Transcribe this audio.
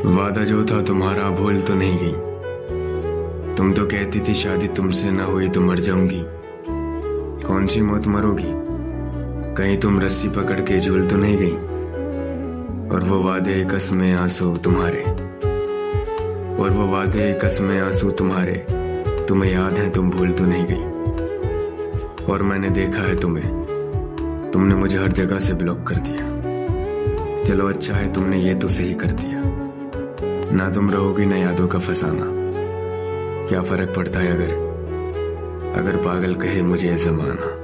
वादा जो था तुम्हारा भूल तो नहीं गई। तुम तो कहती थी शादी तुमसे ना हुई तो मर जाऊंगी। कौन सी मौत मरोगी? कहीं तुम रस्सी पकड़ के झूल तो नहीं गई? और वो वादे कसमें आंसू तुम्हारे, और वो वादे कसमें आंसू तुम्हारे, तुम्हें याद है तुम भूल तो नहीं गई। और मैंने देखा है तुम्हें, तुमने मुझे हर जगह से ब्लॉक कर दिया। चलो अच्छा है तुमने ये तो सही कर दिया। ना तुम रहोगी ना यादों का फसाना। क्या फर्क पड़ता है अगर पागल कहे मुझे जमाना।